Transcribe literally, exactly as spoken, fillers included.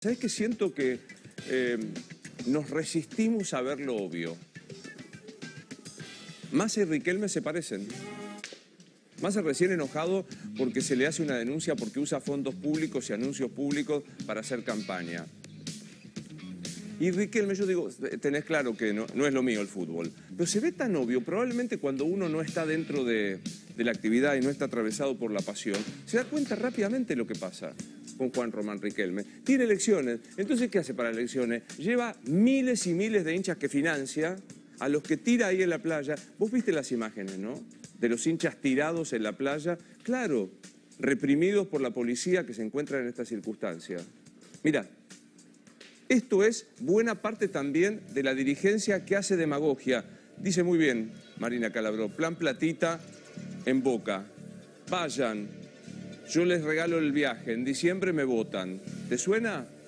¿Sabés que siento que eh, nos resistimos a ver lo obvio? Massa y Riquelme se parecen. Massa recién enojado porque se le hace una denuncia porque usa fondos públicos y anuncios públicos para hacer campaña. Y Riquelme, yo digo, tenés claro que no, no es lo mío el fútbol, pero se ve tan obvio, probablemente cuando uno no está dentro de, de la actividad y no está atravesado por la pasión, se da cuenta rápidamente lo que pasa con Juan Román Riquelme. Tiene elecciones, entonces ¿qué hace para elecciones? Lleva miles y miles de hinchas que financia, a los que tira ahí en la playa. Vos viste las imágenes, ¿no? De los hinchas tirados en la playa, claro, reprimidos por la policía que se encuentran en esta circunstancia. Mirá. Esto es buena parte también de la dirigencia que hace demagogia. Dice muy bien Marina Calabró, plan platita en Boca. Vayan, yo les regalo el viaje, en diciembre me votan. ¿Te suena?